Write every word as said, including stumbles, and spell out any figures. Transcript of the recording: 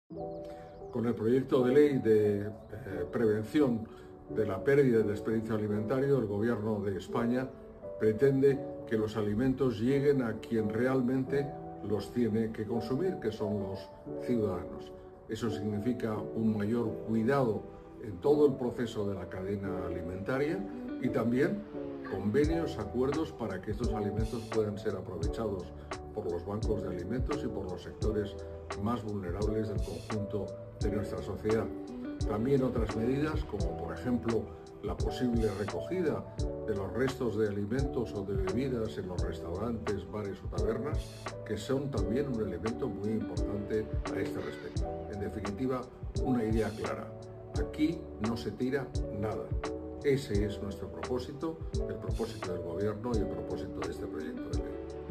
Con el proyecto de ley de eh, prevención de la pérdida de desperdicio alimentario, el Gobierno de España pretende que los alimentos lleguen a quien realmente los tiene que consumir, que son los ciudadanos. Eso significa un mayor cuidado en todo el proceso de la cadena alimentaria y también convenios, acuerdos para que estos alimentos puedan ser aprovechados por los bancos de alimentos y por los sectores más vulnerables del conjunto de nuestra sociedad. También otras medidas, como por ejemplo la posible recogida de los restos de alimentos o de bebidas en los restaurantes, bares o tabernas, que son también un elemento muy importante a este respecto. En definitiva, una idea clara. Aquí no se tira nada. Ese es nuestro propósito, el propósito del Gobierno y el propósito de este proyecto de ley.